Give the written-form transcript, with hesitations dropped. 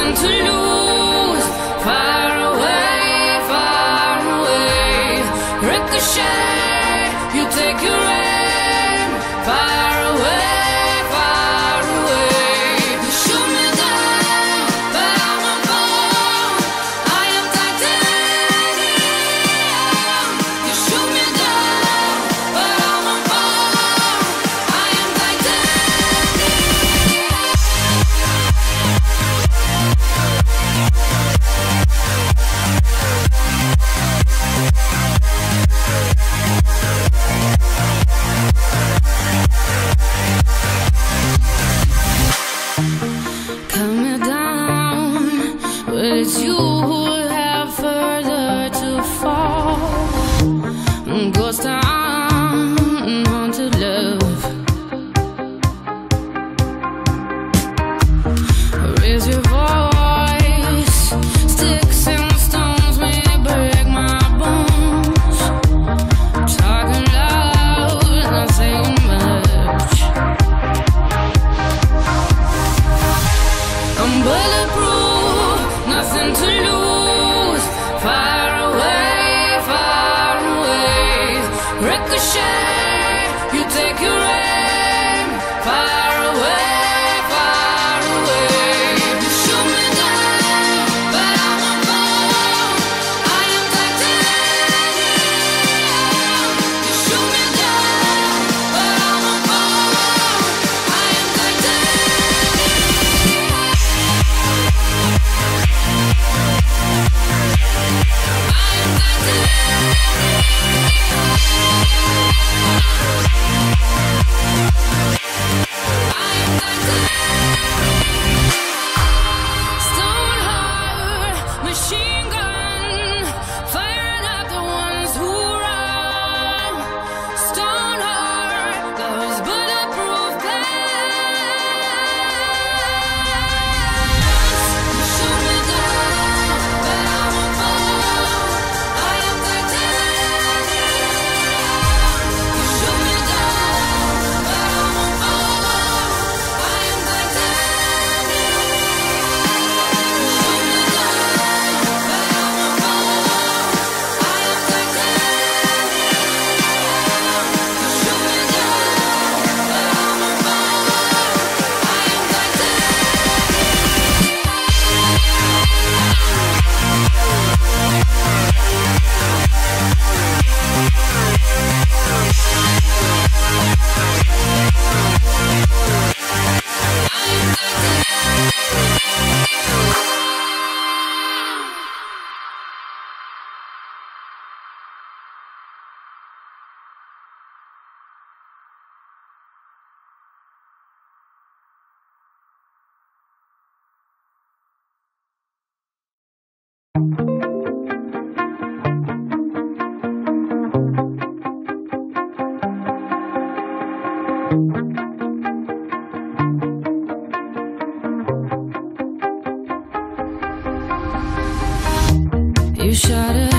nothing to lose. Far away, ricochet, you take your aim. Far away, you shoot me down, but I won't fall. I am titanium. You shoot me down, but I won't fall. I am titanium. Cut me down, but it's you who have further to fall. Ghost town, haunted love. Raise your voice, sticks and stones may break my bones. Talking loud, not saying much. I'm bulletproof, nothing to lose. Far away, ricochet, you take your aim. Far away, you shoot me down, but I won't fall. I am titanium. You shoot me down, but I won't fall. I am titanium. Stone heart, machine gun, firing at the ones who run. Stone heart, those bulletproof glass. Shoot me down, but I won't fall. I am titanium. You shoot me down, but I won't fall. I am titanium. You shoot me down, but I won't fall. I am titanium. You shoot me down, but I won't fall. I am You shot it.